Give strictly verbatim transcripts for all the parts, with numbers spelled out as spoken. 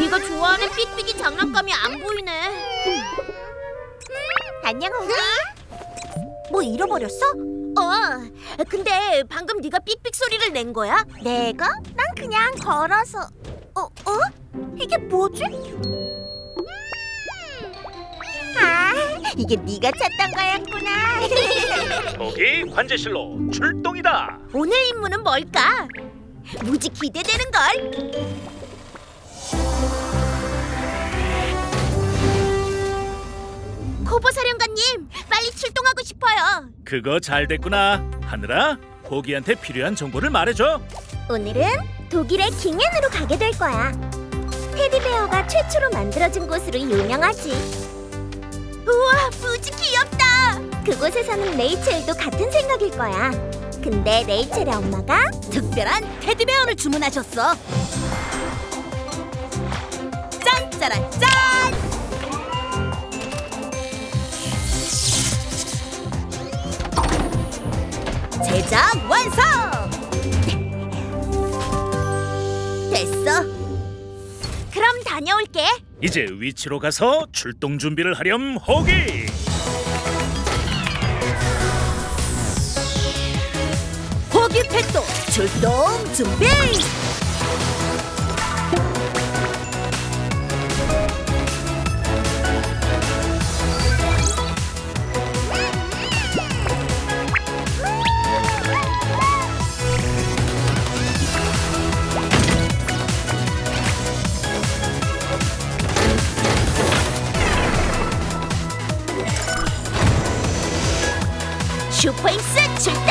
네가 좋아하는 삑삑이 장난감이 안 보이네. 안녕, 호기. 뭐 잃어버렸어? 어, 근데 방금 네가 삑삑 소리를 낸 거야? 내가? 난 그냥 걸어서. 어? 어? 이게 뭐지? 아, 이게 네가 찾던 거였구나. 호기 관제실로 출동이다. 오늘 임무는 뭘까? 무지 기대되는걸. 코보 사령관님, 빨리 출동하고 싶어요. 그거 잘 됐구나. 하늘아, 호기한테 필요한 정보를 말해줘. 오늘은 독일의 깅헨으로 가게 될 거야. 테디베어가 최초로 만들어진 곳으로 유명하지. 우와, 무지 귀엽다. 그곳에서는 레이첼도 같은 생각일 거야. 근데 레이첼의 엄마가 특별한 테디베어를 주문하셨어. 짠짜란 짠! 제작 완성! 됐어. 그럼 다녀올게. 이제 위치로 가서 출동 준비를 하렴, 호기. 호기 펫도 출동 준비! 슈퍼잉스 출동!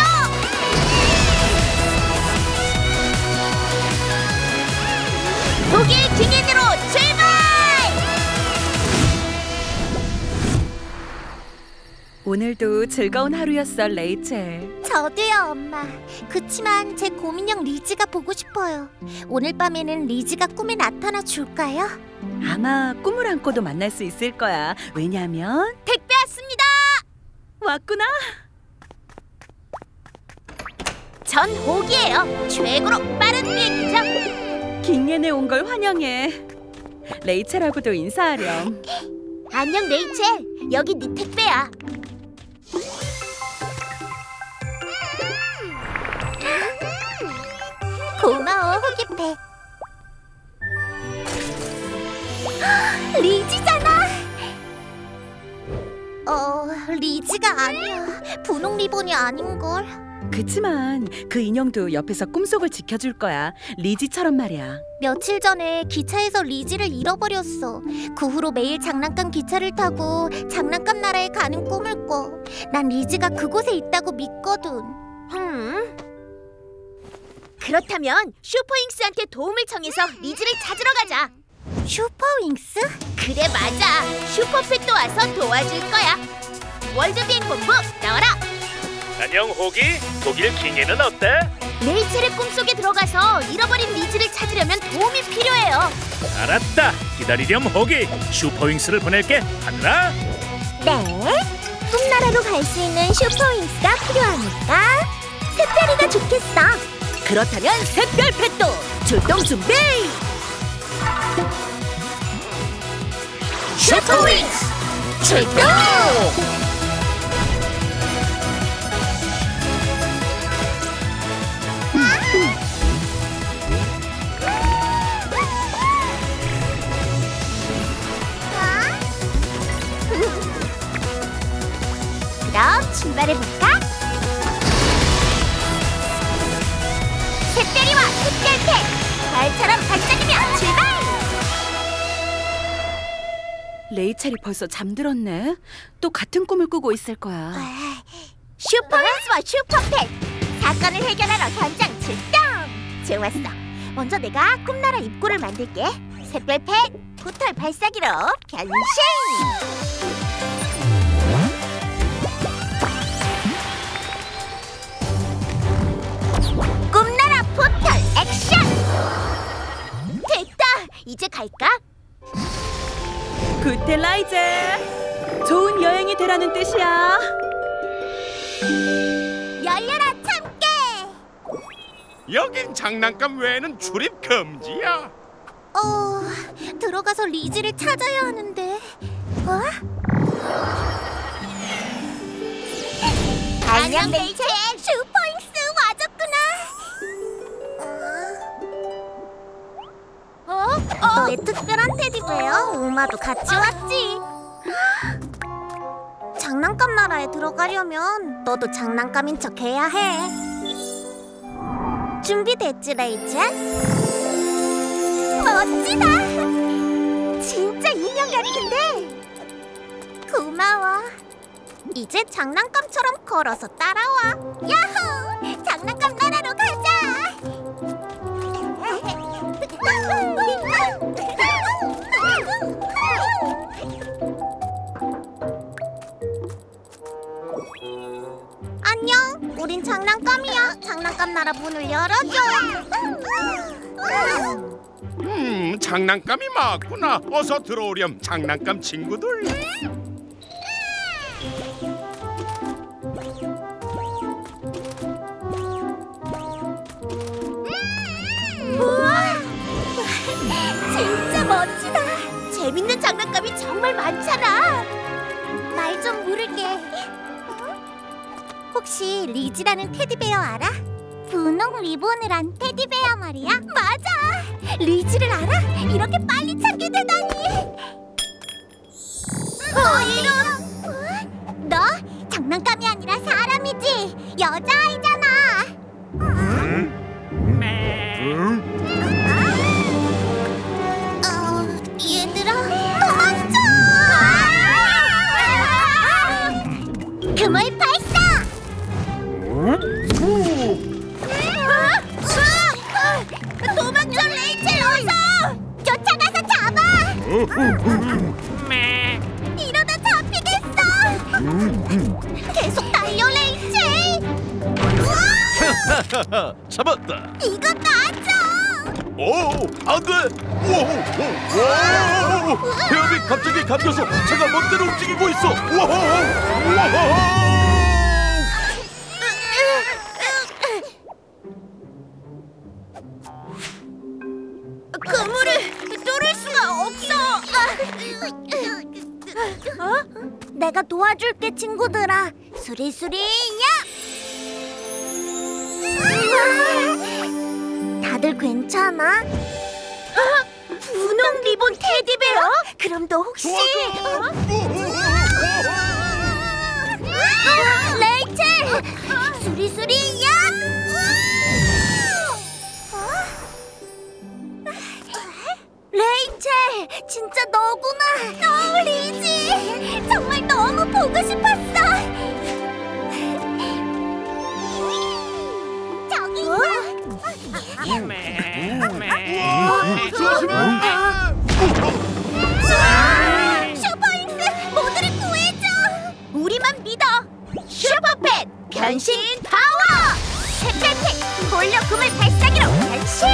독일 깅헨으로 출발! 오늘도 즐거운 하루였어, 레이첼. 저도요, 엄마. 그치만 제 고민형 리지가 보고 싶어요. 오늘 밤에는 리지가 꿈에 나타나 줄까요? 아마 꿈을 안고도 만날 수 있을 거야. 왜냐면 택배 왔습니다! 왔구나. 전 호기예요. 최고로 빠른 비행기죠. 깅헨에 온 걸 환영해. 레이첼하고도 인사하렴. 안녕, 레이첼. 여기 네 택배야. 고마워, 호기펫. 리지잖아. 어, 리지가 아니야. 분홍 리본이 아닌걸. 그치만 그 인형도 옆에서 꿈속을 지켜줄 거야. 리지처럼 말이야. 며칠 전에 기차에서 리지를 잃어버렸어. 그 후로 매일 장난감 기차를 타고 장난감 나라에 가는 꿈을 꿔. 난 리지가 그곳에 있다고 믿거든. 음. 그렇다면 슈퍼잉스한테 도움을 청해서 리지를 찾으러 가자. 슈퍼윙스? 그래, 맞아. 슈퍼펫도 와서 도와줄 거야. 월드비행본부 나와라. 안녕, 호기. 독일 깅헨은 어때? 레이첼의 꿈속에 들어가서 잃어버린 리지를 찾으려면 도움이 필요해요. 알았다. 기다리렴, 호기. 슈퍼윙스를 보낼게. 하늘아. 네. 꿈나라로 갈 수 있는 슈퍼윙스가 필요하니까 샛별이가 좋겠어. 그렇다면 샛별펫도 출동 준비! 슈퍼윙스 출동! 그럼 출발해볼까? 샛별이와 샛별펫! 별처럼 반짝이며 출발! 레이첼이 벌써 잠들었네. 또 같은 꿈을 꾸고 있을 거야. 슈퍼윙스와 슈퍼펫! 사건을 해결하러 현장 출동! 좋았어. 먼저 내가 꿈나라 입구를 만들게. 샛별펫, 깃털 발사기로 변신! 꿈나라 포털 액션! 됐다! 이제 갈까? 굿데 라이제. 좋은 여행이 되라는 뜻이야. 열려라 참깨! 여긴 장난감 외에는 출입 금지야. 어, 들어가서 리지를 찾아야 하는데. 어? 안녕, 레이첼. 슈퍼잉스 와줬구나. 어? 어? 너의 특별한 테디베어 우마도 같이 왔지. 장난감 나라에 들어가려면 너도 장난감인 척 해야 해. 준비됐지, 레이첼? 멋지다. 진짜 인형 같은데. 고마워. 이제 장난감처럼 걸어서 따라와. 야호! 장난감 나라로 가자. 안녕. 우린 장난감이야. 장난감 나라 문을 열어줘. 음, 장난감이 맞구나. 어서 들어오렴, 장난감 친구들. 우와! 진짜 멋지다. 재밌는 장난감이 정말 많잖아. 말 좀 물을게. 혹시 리지라는 테디베어 알아? 분홍 리본을 한 테디베어 말이야. 맞아. 리지를 알아? 이렇게 빨리 찾게 되다니. 어, 이런. 너 장난감이 아니라 사람이지. 여자아이잖아. 어, 얘들아, 도망쳐! 그물 발사! 도망쳐, 레이첼, 어서! 쫓아가서 잡아! 이러다 잡히겠어! 계속 달려, 레이첼! 잡았다. 이거 놔줘! 오, 안 돼. 오, 오, 헤엄이 갑자기 감겨서 제가 멋대로 움직이고 있어. 와, 그물을 뚫을 수가 없어. 어? 내가 도와줄게, 친구들아. 수리수리야. 다들 괜찮아? 분홍 리본 테디베어? 그럼 너 혹시 어? 레이첼! 수리수리야! 레이첼! 진짜 너구나! 어, 리지! 정말 너무 보고 싶었어! 저기 있다! 슈퍼잉스! 모두를 구해줘! 우리만 믿어! 슈퍼펫! 변신 파워! 탭탭탭! 볼륨 그물 발사기로 변신!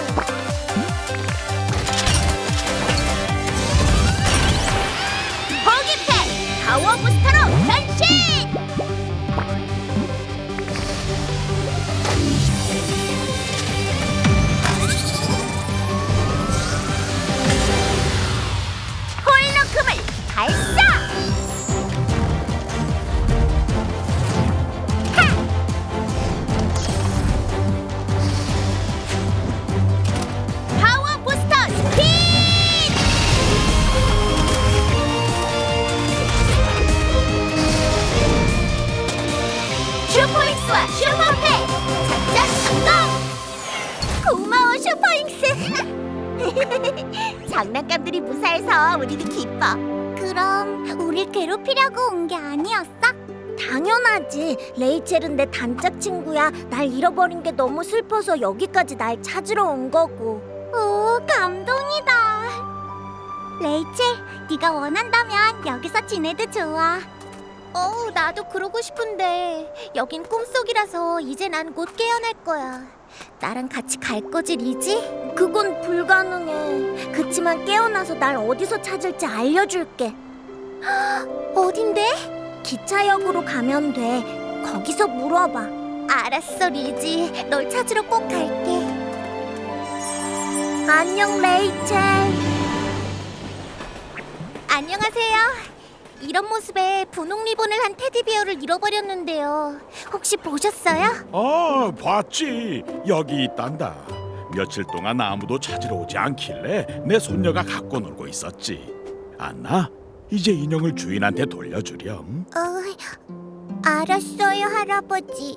호기펫! 파워 부스터로 변신! 홀로금을 발사! 하! 파워 부스터 스피드! 슈퍼잉스와 슈퍼펫! 작전 성공! 고마워, 슈퍼잉스! 장난감들이 무사해서 우리도 기뻐. 그럼 우릴 괴롭히려고 온 게 아니었어? 당연하지. 레이첼은 내 단짝 친구야. 날 잃어버린 게 너무 슬퍼서 여기까지 날 찾으러 온 거고. 오, 감동이다. 레이첼, 네가 원한다면 여기서 지내도 좋아. 어, 나도 그러고 싶은데 여긴 꿈속이라서 이제 난 곧 깨어날 거야. 나랑 같이 갈 거지, 리지? 그건 불가능해. 그치만 깨어나서 날 어디서 찾을지 알려줄게. 어딘데? 기차역으로 가면 돼. 거기서 물어봐. 알았어, 리지. 널 찾으러 꼭 갈게. 안녕, 레이첼. 안녕하세요. 이런 모습에 분홍 리본을 한 테디베어를 잃어버렸는데요. 혹시 보셨어요? 아, 봤지. 여기 있단다. 며칠 동안 아무도 찾으러 오지 않길래 내 손녀가 갖고 놀고 있었지. 안나, 이제 인형을 주인한테 돌려주렴. 어, 알았어요, 할아버지.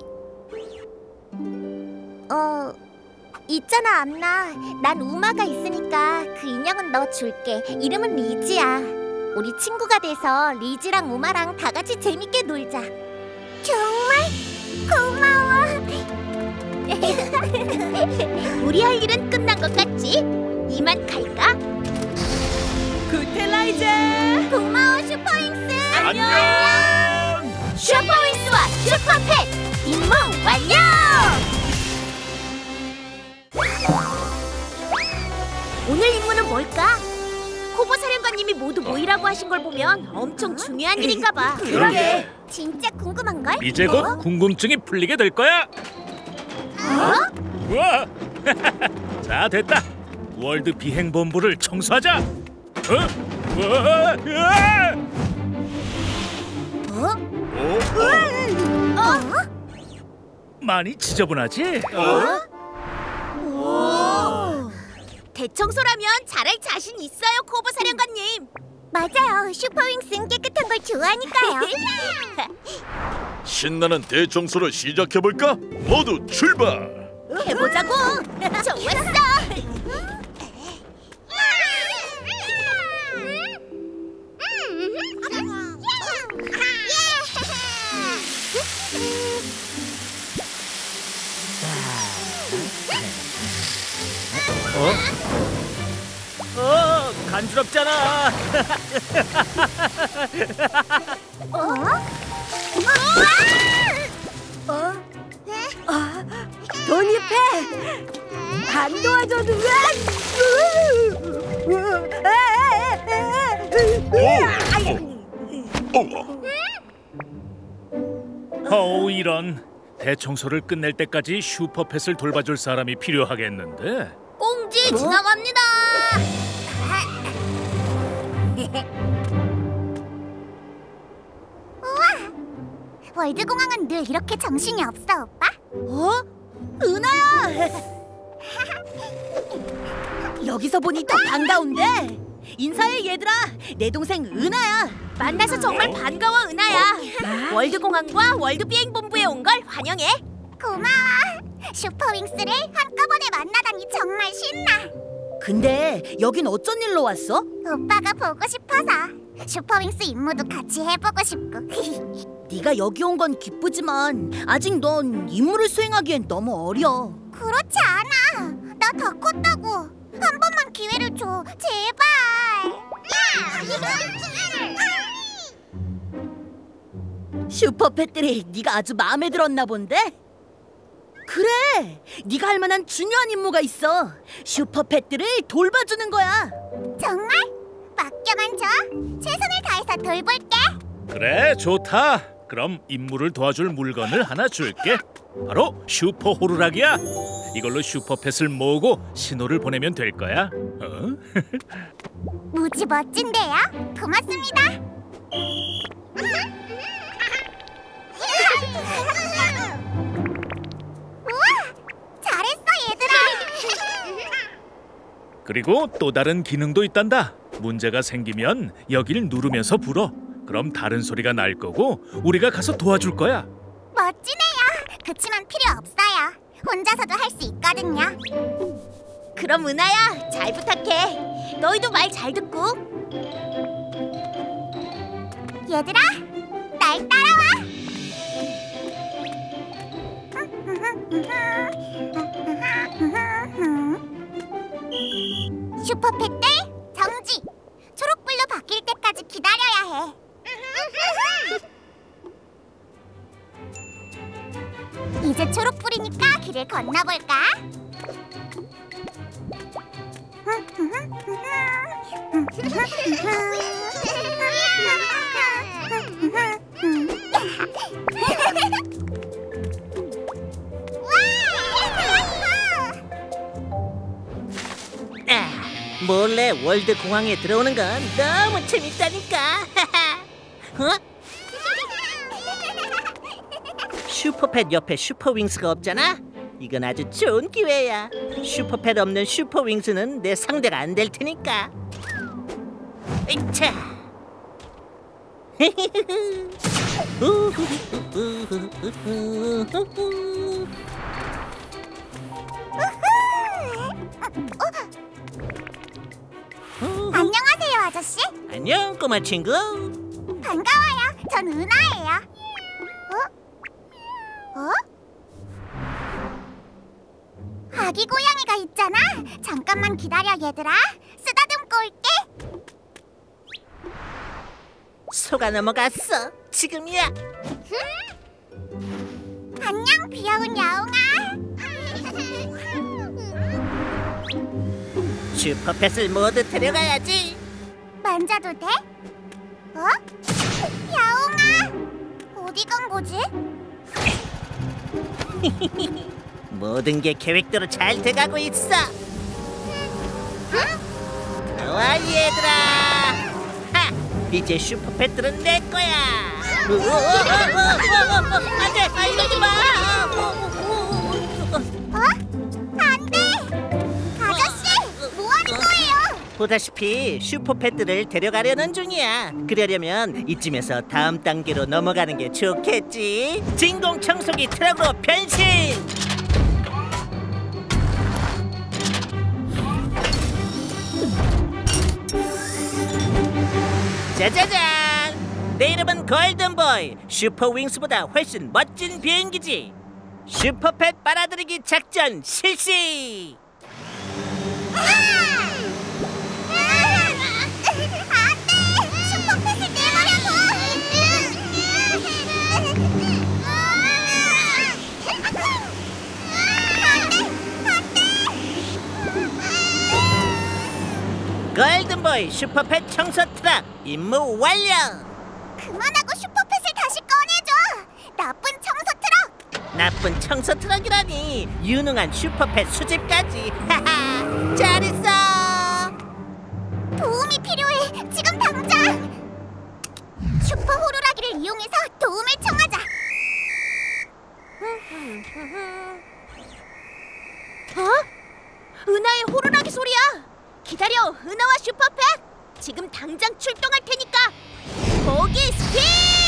어, 있잖아, 안나. 난 우마가 있으니까 그 인형은 너 줄게. 이름은 리지야. 우리 친구가 돼서 리지랑 우마랑 다 같이 재밌게 놀자. 정말 고마워. 우리 할 일은 끝난 것 같지? 이만 갈까? 굿해, 라이제. 고마워, 슈퍼윙스. 안녕. 슈퍼윙스와 슈퍼펫 임무 완료! 오늘 임무는 뭘까? 코보 사령관님이 모두 모이라고 하신 걸 보면 엄청 중요한 일인가 봐. 그러게. 진짜 궁금한걸? 이제 곧 궁금증이 풀리게 될 거야. 우와! 자, 됐다. 월드 비행본부를 청소하자. 어? 우와! 으아! 어? 어? 많이 지저분하지? 오. 대청소라면 잘할 자신 있어요, 코보 사령관님. 맞아요. 슈퍼윙스는 깨끗한 걸 좋아하니까요. 신나는 대청소를 시작해볼까? 모두 출발! 해보자고. 좋았어. 어? 어, 간지럽잖아. 어? 어? 어? 도니페! 안 도와줘도 왜? 어우, 이런. 대청소를 끝낼 때까지 슈퍼펫을 돌봐줄 사람이 필요하겠는데. 꽁지 지나갑니다. 월드공항은 늘 이렇게 정신이 없어, 오빠? 어? 은하야! 여기서 보니 더 반가운데? 인사해, 얘들아. 내 동생 은하야. 만나서 정말 반가워, 은하야. 월드공항과 월드비행본부에 온 걸 환영해. 고마워. 슈퍼윙스를 한꺼번에 만나다니 정말 신나. 근데 여긴 어쩐 일로 왔어? 오빠가 보고 싶어서. 슈퍼윙스 임무도 같이 해보고 싶고. 네가 여기 온 건 기쁘지만 아직 넌 임무를 수행하기엔 너무 어려. 그렇지 않아. 나 더 컸다고. 한 번만 기회를 줘. 제발. 슈퍼펫들이 네가 아주 마음에 들었나 본데? 그래! 네가 할 만한 중요한 임무가 있어. 슈퍼펫들을 돌봐주는 거야. 정말? 맡겨만 줘. 최선을 다해서 돌볼게. 그래, 좋다. 그럼 임무를 도와줄 물건을 하나 줄게. 바로 슈퍼 호루라기야. 이걸로 슈퍼펫을 모으고 신호를 보내면 될 거야. 어? 무지 멋진데요? 고맙습니다. 우와! 잘했어, 얘들아. 그리고 또 다른 기능도 있단다. 문제가 생기면 여길 누르면서 불어. 그럼 다른 소리가 날 거고 우리가 가서 도와줄 거야. 멋지네요. 그치만 필요 없어요. 혼자서도 할 수 있거든요. 그럼 은하야, 잘 부탁해. 너희도 말 잘 듣고. 얘들아, 날 따라와. 슈퍼펫들 정지. 초록불로 바뀔 때까지 기다려야 해. 이제 초록불이니까 길을 건너볼까? 몰래 월드 공항에 들어오는 건 너무 재밌다니까. 어? 슈퍼팻 옆에 슈퍼윙스가 없잖아. 이건 아주 좋은 기회야. 슈퍼팻 없는 슈퍼윙스는 내 상대가 안 될 테니까. 이차. 안녕하세요, 아저씨. 안녕, 꼬마 친구. 반가워요. 전 은하예요. 어? 어? 아기 고양이가 있잖아. 잠깐만 기다려, 얘들아. 쓰다듬고 올게. 속아 넘어갔어. 지금이야. 안녕, 귀여운 야옹아. 슈퍼팻을 모두 데려가야지. 만져도 돼? 어? 야옹아, 어디 간 거지? 모든 게 계획대로 잘 돼가고 있어. 좋아, 얘들아. 하! 이제 슈퍼팻들은 내 거야. 안돼, 아, 이러지 마. 어? 안 돼! 아저씨, 뭐 하는 거예요? 보다시피 슈퍼팻들을 데려가려는 중이야. 그러려면 이쯤에서 다음 단계로 넘어가는 게 좋겠지. 진공 청소기 트럭으로 변신. 짜자잔! 내 이름은 골든보이. 슈퍼윙스보다 훨씬 멋진 비행기지. 슈퍼팻 빨아들이기 작전 실시! 안 돼! 슈퍼팻을 내버려둬! 골든보이 슈퍼팻 청소 트럭 임무 완료! 그만하고 슈퍼팻을 다시 꺼내줘! 나쁜 청소 트럭! 나쁜 청소 트럭이라니. 유능한 슈퍼팻 수집까지. 하하, 잘 있어. 도움이 필요해! 지금 당장! 슈퍼 호루라기를 이용해서 도움을 청하자! 어? 은하의 호루라기 소리야. 기다려, 은하와 슈퍼팻. 지금 당장 출동할 테니까. 거기 스피드!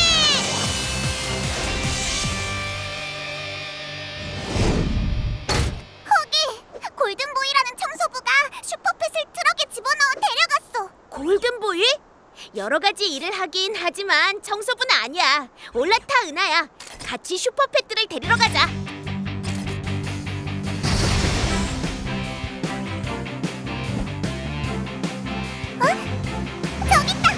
거기! 골든보이라는 청소부가 슈퍼팻을 트럭에 집어넣어 데려갔어! 골든보이? 여러 가지 일을 하긴 하지만 청소부는 아니야. 올라타, 은하야. 같이 슈퍼팻들을 데리러 가자. 저기 있다!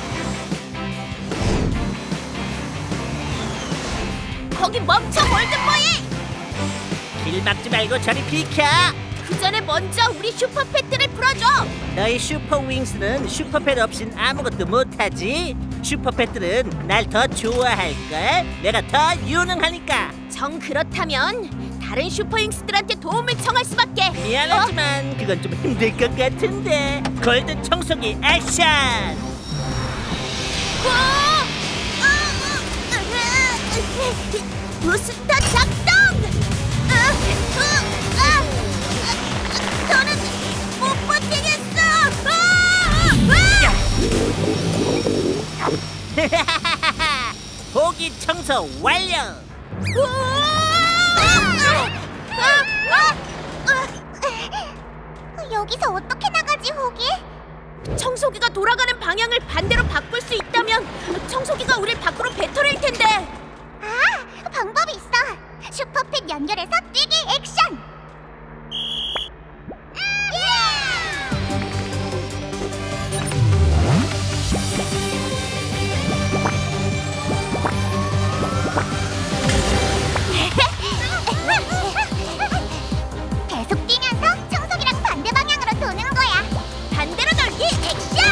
거기 멈춰, 골든보이! 길 막지 말고 저리 비켜. 그 전에 먼저 우리 슈퍼팻들을 풀어줘. 너희 슈퍼윙스는 슈퍼팻 없인 아무것도 못하지. 슈퍼팻들은 날 더 좋아할걸. 내가 더 유능하니까. 정 그렇다면 다른 슈퍼윙스들한테 도움을 청할 수밖에. 미안하지만 그건 좀 힘들 것 같은데. 골든 청소기 액션! 부스터 작동! 저는 못 버티겠어! 보기 청소 완료! 여기서 어떻게 나가지, 호기? 청소기가 돌아가는 방향을 반대로 바꿀 수 있다면 청소기가 우릴 밖으로 뱉어낼 텐데. 아, 방법이 있어. 슈퍼팻 연결해서 뛰기 액션. 계속 뛰면서 청소기랑 반대 방향으로 도는 거야. 반대로 돌기 액션!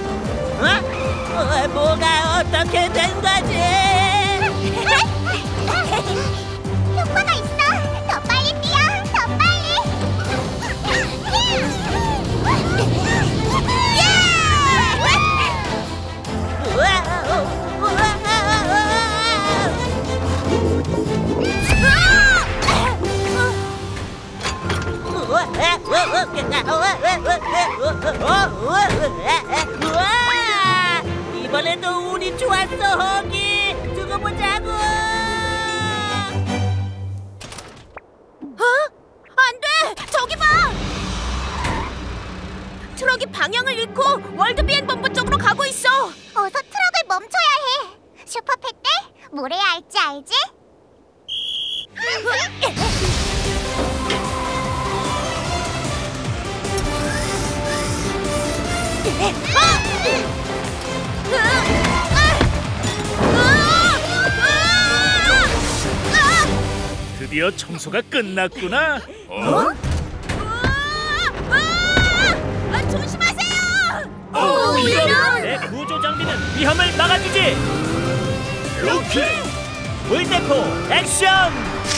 어? 어, 뭐가 어떻게 된 거지? 효과가 있어. 더 빨리 뛰어. 더 빨리. 이번에도 운이 좋았어, 허기. 두고 보자고. 어? 안 돼! 저기 봐! 트럭이 방향을 잃고 월드 비행 본부 쪽으로 가고 있어. 어서 트럭을 멈춰야 해. 슈퍼패트, 뭘 해야 할지 알지? 드디어 청소가 끝났구나. 어? 아, 조심하세요! 어, 이런! 내 구조 장비는 위험을 막아주지. 로키! 물대포 액션!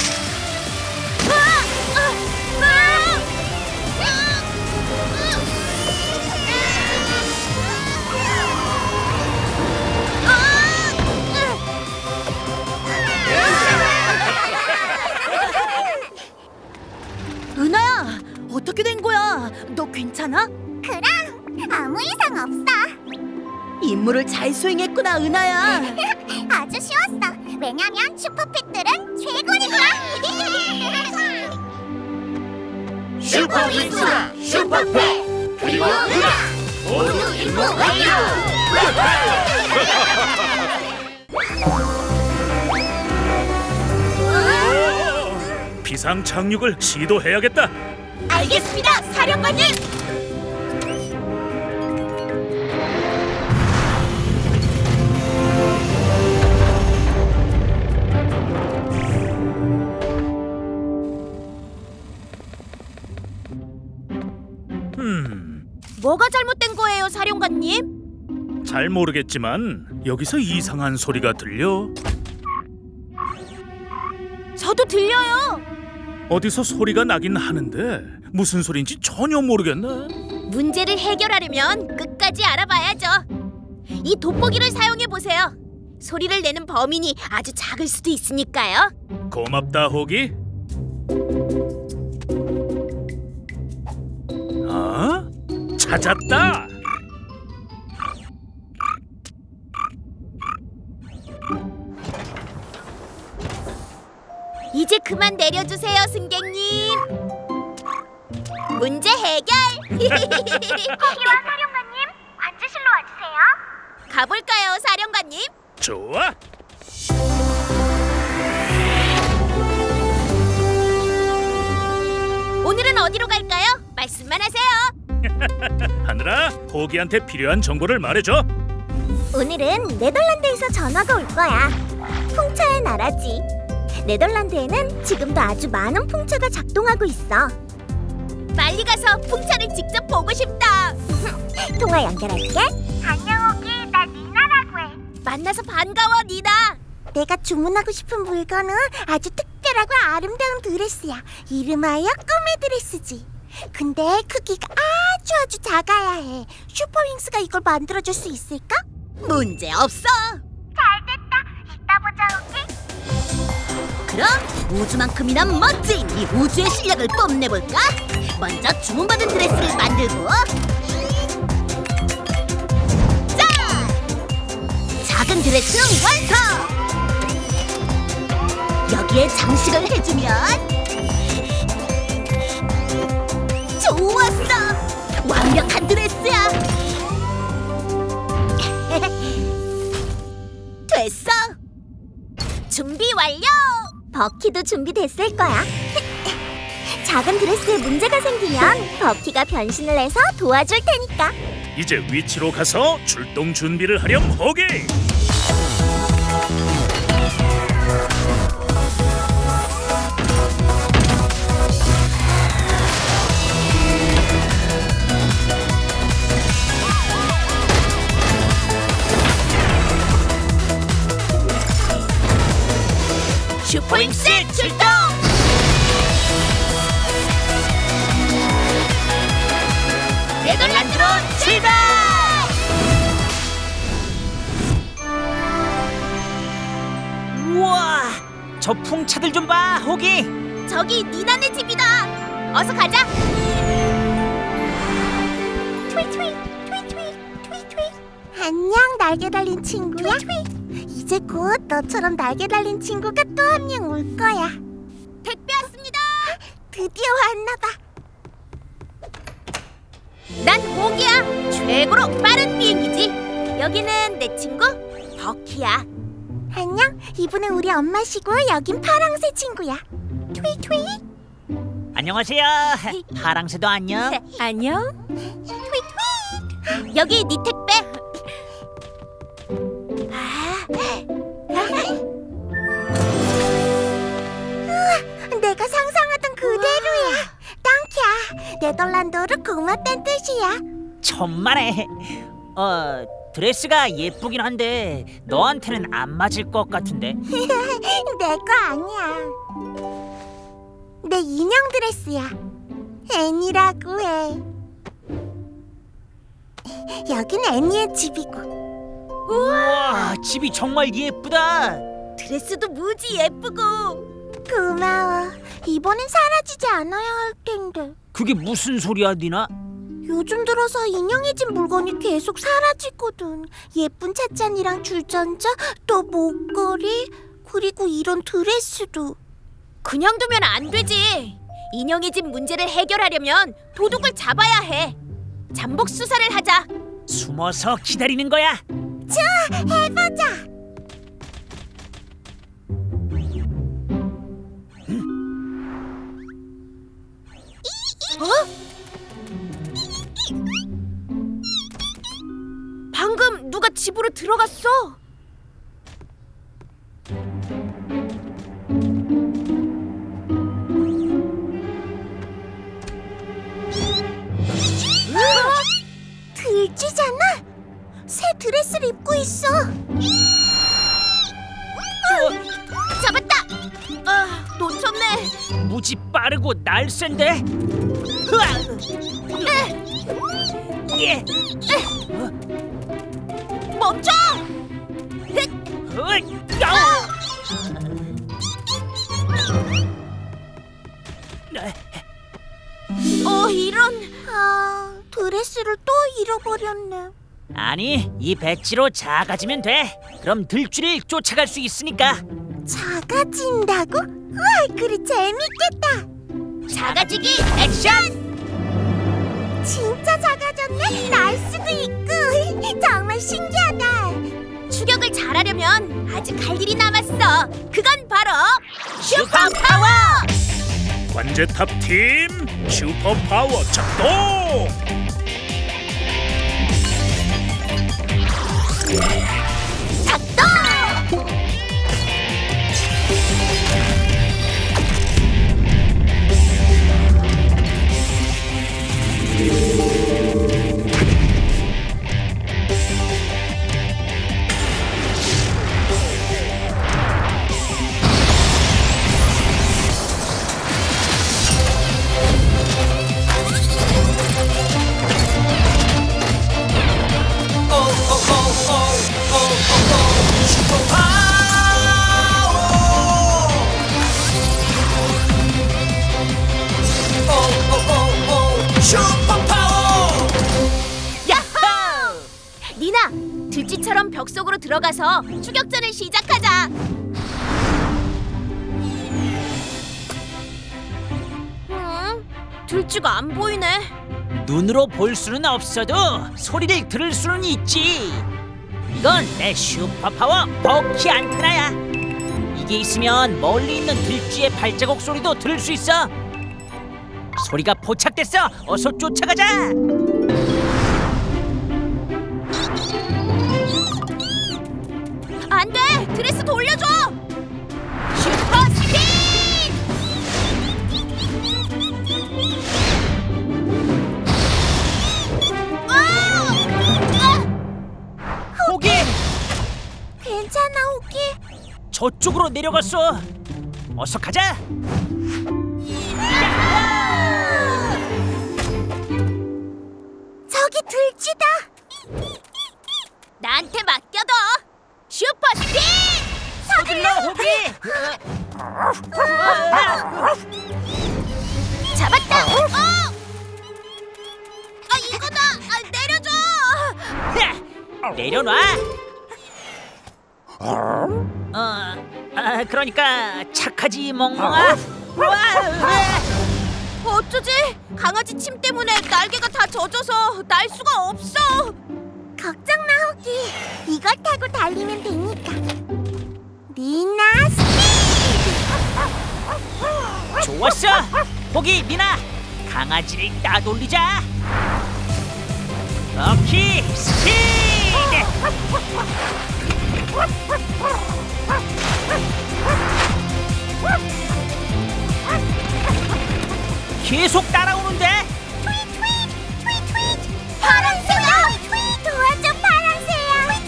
은하야, 어떻게 된 거야? 너 괜찮아? 그럼 아무 이상 없어. 임무를 잘 수행했구나, 은하야. 아주 쉬웠어. 왜냐면 슈퍼패들은 최고니까. 슈퍼윙스와 슈퍼패 그리고 은하 모두 임무 완료. 비상 착륙을 시도해야겠다. 알겠습니다, 사령관님! 음, 뭐가 잘못된 거예요, 사령관님? 잘 모르겠지만 여기서 이상한 소리가 들려. 저도 들려요. 어디서 소리가 나긴 하는데 무슨 소리인지 전혀 모르겠네. 문제를 해결하려면 끝까지 알아봐야죠. 이 돋보기를 사용해 보세요. 소리를 내는 범인이 아주 작을 수도 있으니까요. 고맙다, 호기. 아, 찾았다. 이제 그만 내려주세요, 승객님. 문제 해결. 호기와 사령관님, 관제실로 와주세요. 가볼까요, 사령관님? 좋아. 오늘은 어디로 갈까요? 말씀만 하세요. 하늘아, 호기한테 필요한 정보를 말해줘. 오늘은 네덜란드에서 전화가 올 거야. 풍차의 나라지. 네덜란드에는 지금도 아주 많은 풍차가 작동하고 있어. 빨리 가서 풍차를 직접 보고 싶다. 통화 연결할게. 안녕 호기, 나 니나라고 해. 만나서 반가워, 니나. 내가 주문하고 싶은 물건은 아주 특별하고 아름다운 드레스야. 이름하여 꿈의 드레스지. 근데 크기가 아주 아주 작아야 해. 슈퍼윙스가 이걸 만들어줄 수 있을까? 문제 없어. 잘됐다. 이따 보자 호기. 그럼 우주만큼이나 멋진 이 우주의 실력을 뽐내볼까? 먼저 주문받은 드레스를 만들고, 자! 작은 드레스 완성! 여기에 장식을 해주면, 좋았어! 완벽한 드레스야! 됐어! 준비 완료. 버키도 준비됐을 거야. 작은 드레스에 문제가 생기면 버키가 변신을 해서 도와줄 테니까. 이제 위치로 가서 출동 준비를 하렴, 호기. 슈퍼 윙스 출동! 네덜란드로 출발! 우와, 저 풍차들 좀 봐, 호기. 저기 니나네 집이다. 어서 가자. 안녕, 날개 달린 친구야. 이제 곧 너처럼 날개 달린 친구가 또 한 명 올 거야. 택배 왔습니다. 드디어 왔나봐. 난 호기야. 최고로 빠른 비행기지. 여기는 내 친구 버키야. 안녕, 이분은 우리 엄마시고 여긴 파랑새 친구야. 트윗트윗. 안녕하세요. 파랑새도 안녕. 안녕. 여기 네 택배. 내가 상상하던 그대로야. 땅키야, 네덜란드어로 고맙단 뜻이야. 천만에. 어, 드레스가 예쁘긴 한데 너한테는 안 맞을 것 같은데. 내 거 아니야. 내 인형 드레스야. 애니라고 해. 여긴 애니의 집이고. 우와, 집이 정말 예쁘다. 드레스도 무지 예쁘고. 고마워. 이번엔 사라지지 않아야 할 텐데. 그게 무슨 소리야, 니나? 요즘 들어서 인형의 집 물건이 계속 사라지거든. 예쁜 찻잔이랑 줄전자, 또 목걸이, 그리고 이런 드레스도. 그냥 두면 안 되지. 인형의 집 문제를 해결하려면 도둑을 잡아야 해. 잠복 수사를 하자. 숨어서 기다리는 거야. 자, 해보자. 어? 방금 누가 집으로 들어갔어. 들쥐잖아. 새 드레스를 입고 있어. 잡았다. 아, 놓쳤네. 무지 빠르고 날쌘데. 으아! 예. 멈춰. 으이, 야우! 어, 이런. 아, 드레스를 또 잃어버렸네. 아니, 이 배지로 작아지면 돼. 그럼 들쥐를 쫓아갈 수 있으니까. 작아진다고? 우와, 그래 재밌겠다. 작아지기 액션. 진짜 작아졌네. 날 수도 있고. 정말 신기하다. 추격을 잘하려면 아직 할 일이 남았어. 그건 바로 슈퍼파워! 관제탑 팀 슈퍼파워 작동! 작동! 들쥐처럼 벽 속으로 들어가서 추격전을 시작하자. 음, 들쥐가 안 보이네. 눈으로 볼 수는 없어도 소리를 들을 수는 있지. 이건 내 슈퍼파워 버키 안테나야. 이게 있으면 멀리 있는 들쥐의 발자국 소리도 들을 수 있어. 소리가 포착됐어. 어서 쫓아가자. 안 돼! 드레스 돌려줘! 슈퍼 스피드! 호기! 괜찮아, 호기. 저쪽으로 내려갔어. 어서 가자. 저기 들쥐다. 나한테 맡겨둬. 슈퍼 스피드! 서둘러, 호기. 잡았다. 어! 아 이거다. 아, 내려줘. 내려놔. 어, 아, 그러니까 착하지 멍멍아. 어쩌지? 강아지 침 때문에 날개가 다 젖어서 날 수가 없어. 걱정 마, 호기. 이걸 타고 달리면 되니까. 니나 스피드! 좋았어. 호기, 미나, 강아지를 따돌리자. 럭키 스피드! 계속 따라오는데? 파랑새야! 도와줘, 파랑새야!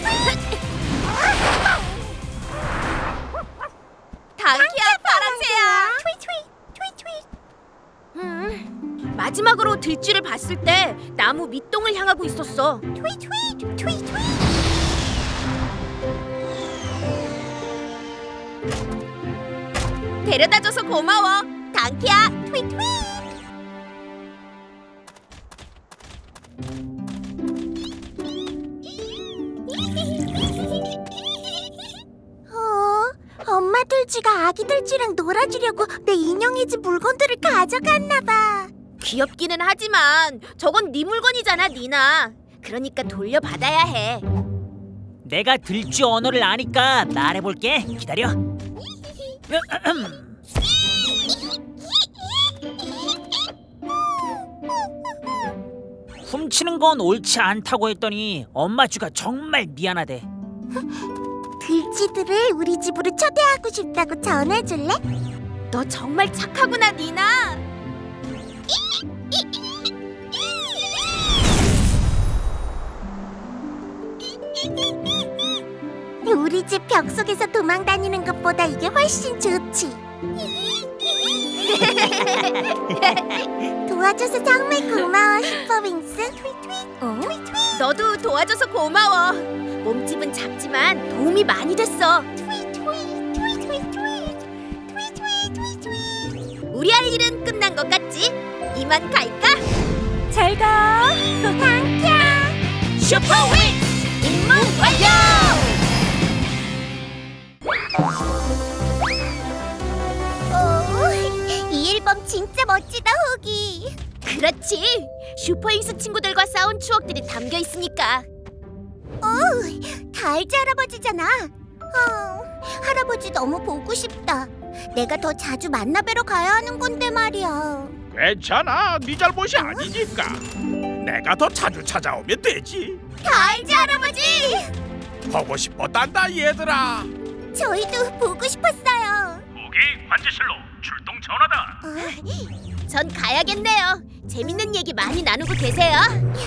당키야 파랑새야. 음, 마지막으로 들쥐를 봤을 때 나무 밑동을 향하고 있었어. 데려다줘서 고마워, 당키야. 어, 엄마 들쥐가 아기 들쥐랑 놀아주려고 내 인형의 집 물건들을 가져갔나 봐. 귀엽기는 하지만 저건 네 물건이잖아, 니나. 그러니까 돌려받아야 해. 내가 들쥐 언어를 아니까 말해볼게. 기다려. 훔치는 건 옳지 않다고 했더니 엄마 쥐가 정말 미안하대. 들쥐들을 우리 집으로 초대하고 싶다고 전해줄래? 너 정말 착하구나, 니나. 우리 집 벽 속에서 도망 다니는 것보다 이게 훨씬 좋지. 도와줘서 정말 고마워, 슈퍼윙스. 어? 너도 도와줘서 고마워. 몸집은 작지만 도움이 많이 됐어. 우리 할 일은 끝난 것 같지? 이만 갈까? 잘 가. 당키야. 슈퍼윙 임무 완료! 오, 이 앨범 진짜 멋지다, 호기. 그렇지. 슈퍼윙스 친구들과 싸운 추억들이 담겨 있으니까. 오, 달지 할아버지잖아. 어, 할아버지 너무 보고 싶다. 내가 더 자주 만나 뵈러 가야 하는 건데 말이야. 괜찮아, 네 잘못이 아니니까. 내가 더 자주 찾아오면 되지. 달지 할아버지! 보고 싶었단다, 얘들아. 저희도 보고 싶었어요. 호기, 관제실로 출동 전화다. 전 가야겠네요. 재밌는 얘기 많이 나누고 계세요.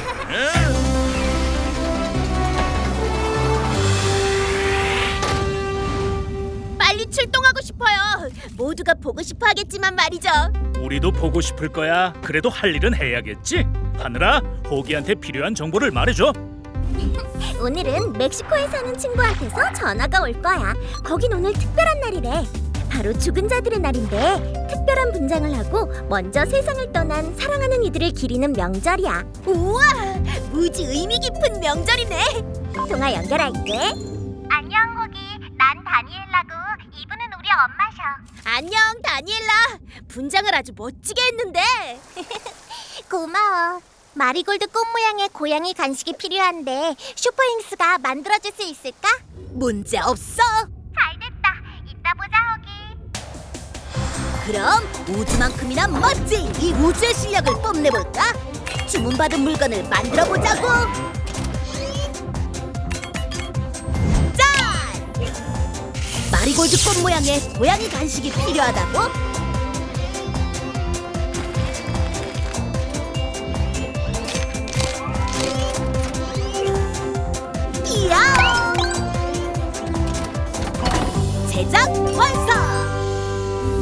빨리 출동하고 싶어요. 모두가 보고 싶어 하겠지만 말이죠. 우리도 보고 싶을 거야. 그래도 할 일은 해야겠지. 하늘아, 호기한테 필요한 정보를 말해줘. 오늘은 멕시코에 사는 친구한테서 전화가 올 거야. 거긴 오늘 특별한 날이래. 바로 죽은 자들의 날인데 특별한 분장을 하고 먼저 세상을 떠난 사랑하는 이들을 기리는 명절이야. 우와, 무지 의미 깊은 명절이네. 통화 연결할게. 안녕, 호기. 난 다니엘라고. 이분은 우리 엄마셔. 안녕, 다니엘라. 분장을 아주 멋지게 했는데. 고마워. 마리골드 꽃 모양의 고양이 간식이 필요한데 슈퍼윙스가 만들어줄 수 있을까? 문제 없어. 잘됐다. 이따 보자, 호기. 그럼 우주만큼이나 멋진 이 우주의 실력을 뽐내볼까? 주문받은 물건을 만들어보자고. 짠! 마리골드 꽃 모양의 고양이 간식이 필요하다고? 이야! 제작 완성!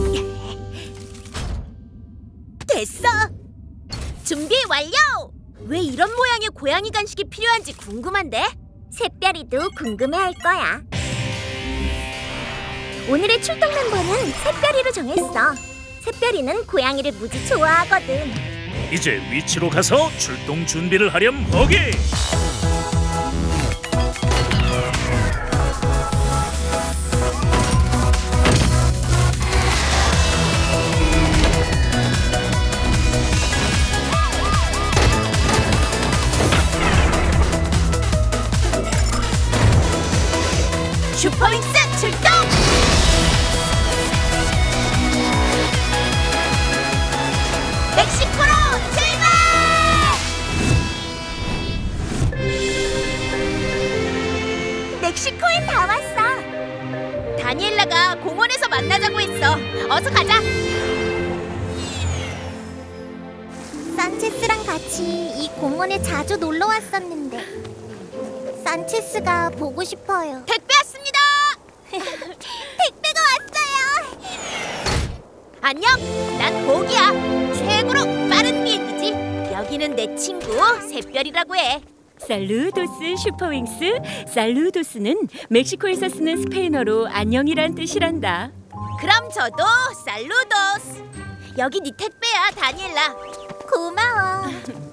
고양이 간식이 필요한지 궁금한데? 샛별이도 궁금해할 거야. 오늘의 출동 멤버는 샛별이로 정했어. 샛별이는 고양이를 무지 좋아하거든. 이제 위치로 가서 출동 준비를 하렴 보기. 슈퍼윙스 출동! 멕시코로 출발! 멕시코에 다 왔어. 다니엘라가 공원에서 만나자고 했어. 어서 가자. 산체스랑 같이 이 공원에 자주 놀러 왔었는데 산체스가 보고 싶어요. 택배 왔습니다. 택배가 왔어요. 안녕, 난 복이야. 최고로 빠른 비행기지. 여기는 내 친구 샛별이라고 해. 살루도스 슈퍼윙스. 살루도스는 멕시코에서 쓰는 스페인어로 안녕이란 뜻이란다. 그럼 저도 살루도스. 여기 네 택배야, 다니엘라. 고마워.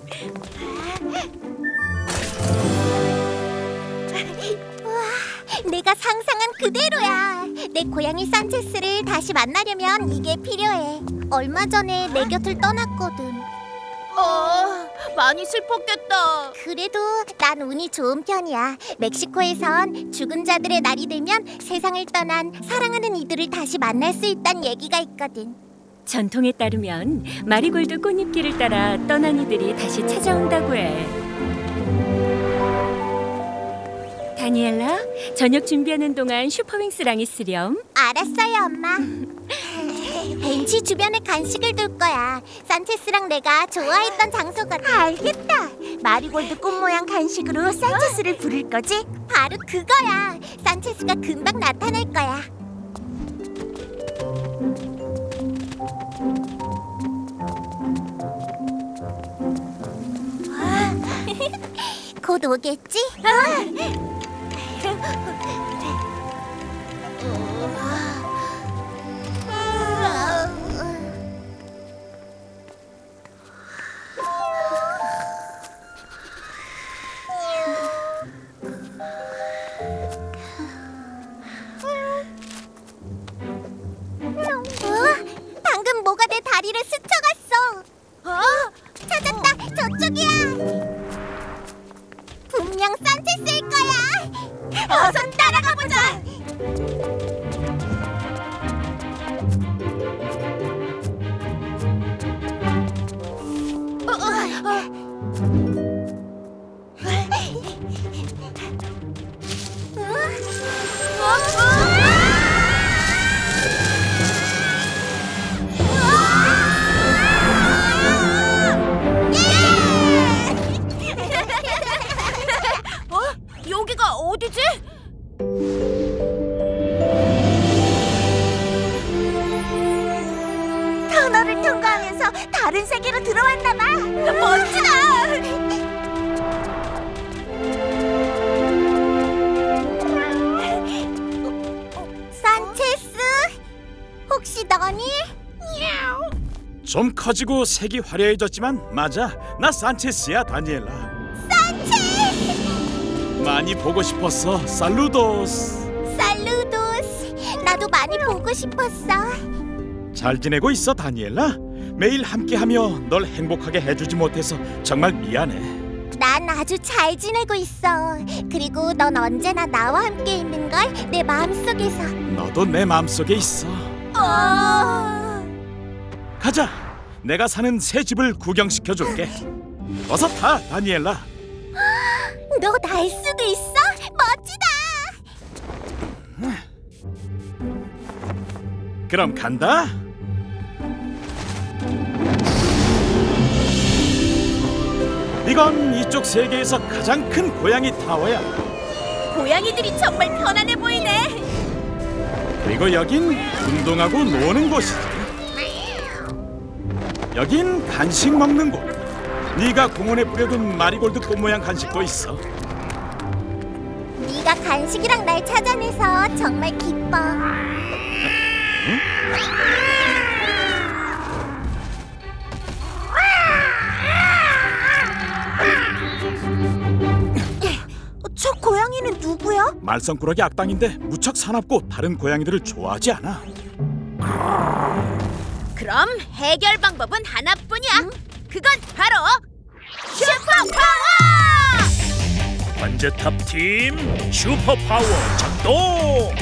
우와, 내가 상상한 그대로야. 내 고양이 산체스를 다시 만나려면 이게 필요해. 얼마 전에 내 곁을 떠났거든. 어, 많이 슬펐겠다. 그래도 난 운이 좋은 편이야. 멕시코에선 죽은 자들의 날이 되면 세상을 떠난 사랑하는 이들을 다시 만날 수 있다는 얘기가 있거든. 전통에 따르면 마리골드 꽃잎길을 따라 떠난 이들이 다시 찾아온다고 해. 다니엘라, 저녁 준비하는 동안 슈퍼윙스랑 있으렴. 알았어요, 엄마. 벤치 주변에 간식을 둘 거야. 산체스랑 내가 좋아했던 장소거든. 알겠다. 마리골드 꽃 모양 간식으로 산체스를 부를 거지? 바로 그거야. 산체스가 금방 나타날 거야. 곧 오겠지? 방금 뭐가 내 다리를 스쳐갔어. 어? 찾았다. 저쪽이야. 분명 산체스일 거야. 어서 따라가 보자. 여기가 어디지? 터널을 통과하면서 다른 세계로 들어왔나 봐. 멋지다. 산체스, 혹시 너니? 좀 커지고 색이 화려해졌지만 맞아. 나 산체스야, 다니엘라. 많이 보고 싶었어. 살루도스. 살루도스. 나도 많이 보고 싶었어. 잘 지내고 있어, 다니엘라? 매일 함께하며 널 행복하게 해주지 못해서 정말 미안해. 난 아주 잘 지내고 있어. 그리고 넌 언제나 나와 함께 있는 걸 내 마음속에서. 너도 내 마음속에 있어. 어... 가자. 내가 사는 새 집을 구경시켜줄게. 어서 타, 다니엘라. 너 날 수도 있어? 멋지다. 그럼 간다. 이건 이쪽 세계에서 가장 큰 고양이 타워야. 고양이들이 정말 편안해 보이네. 그리고 여긴 운동하고 노는 곳이지. 여긴 간식 먹는 곳. 네가 공원에 뿌려둔 마리골드 꽃 모양 간식도 있어. 네가 간식이랑 날 찾아내서 정말 기뻐. 저 고양이는 누구야? 말썽꾸러기 악당인데 무척 사납고 다른 고양이들을 좋아하지 않아. 그럼 해결 방법은 하나뿐이야. 응? 그건 바로 슈퍼 파워! 관제탑 팀 슈퍼 파워 작동!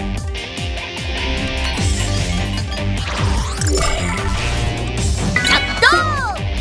작동!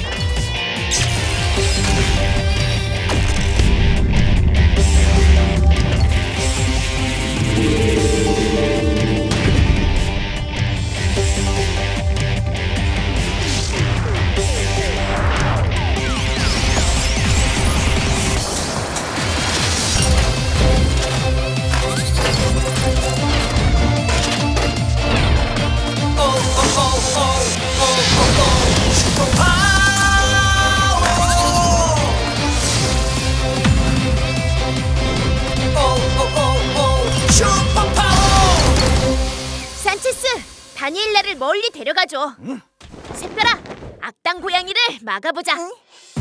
산체스, 다니엘라를 멀리 데려가줘. 응. 새별아, 악당 고양이를 막아보자. 응?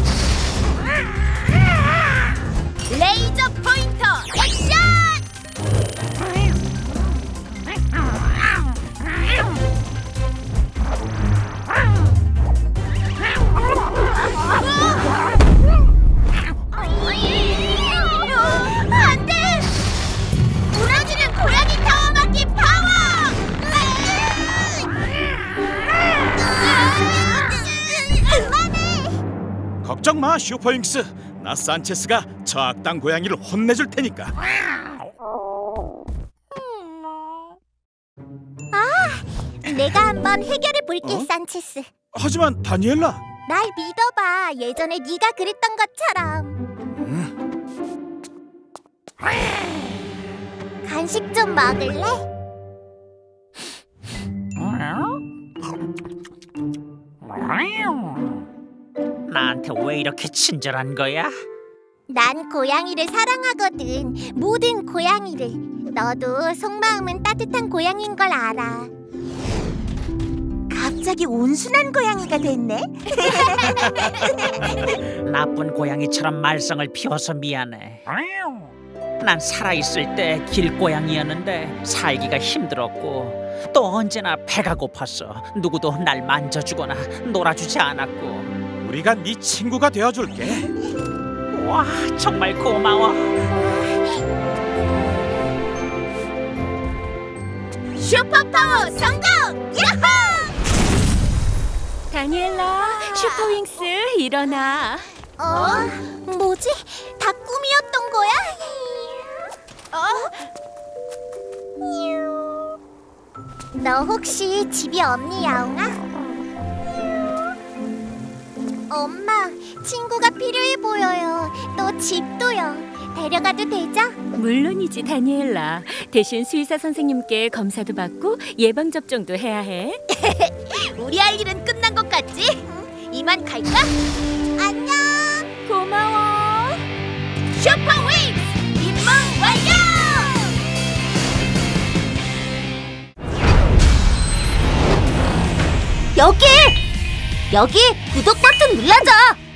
레이저 포인터 액션! 안 돼! 무너지는 고양이 타워 막기 파워! 그만해! 걱정 마, 슈퍼윙스. 나 산체스가 저 악당 고양이를 혼내줄 테니까. 아, 내가 한번 해결해 볼게, 어? 산체스. 하지만 다니엘라. 날 믿어봐. 예전에 네가 그랬던 것처럼. 간식 좀 먹을래? 나한테 왜 이렇게 친절한 거야? 난 고양이를 사랑하거든. 모든 고양이를. 너도 속마음은 따뜻한 고양이인 걸 알아. 갑자기 온순한 고양이가 됐네. 나쁜 고양이처럼 말썽을 피워서 미안해. 난 살아있을 때 길고양이였는데 살기가 힘들었고 또 언제나 배가 고팠어. 누구도 날 만져주거나 놀아주지 않았고. 우리가 네 친구가 되어줄게. 와, 정말 고마워. 슈퍼파워 성공! 야호! 다니엘라, 슈퍼윙스 일어나. 어? 뭐지? 다 꿈이었던 거야? 어? 너 혹시 집이 없니, 야옹아? 엄마, 친구가 필요해 보여요. 또 집도요. 데려가도 되죠? 물론이지, 다니엘라. 대신 수의사 선생님께 검사도 받고 예방접종도 해야 해. 우리 할 일은 끝난 것 같지? 응? 이만 갈까? 안녕. 고마워. 슈퍼윙스 임무 완료! 여기! 여기 구독 버튼 눌러줘!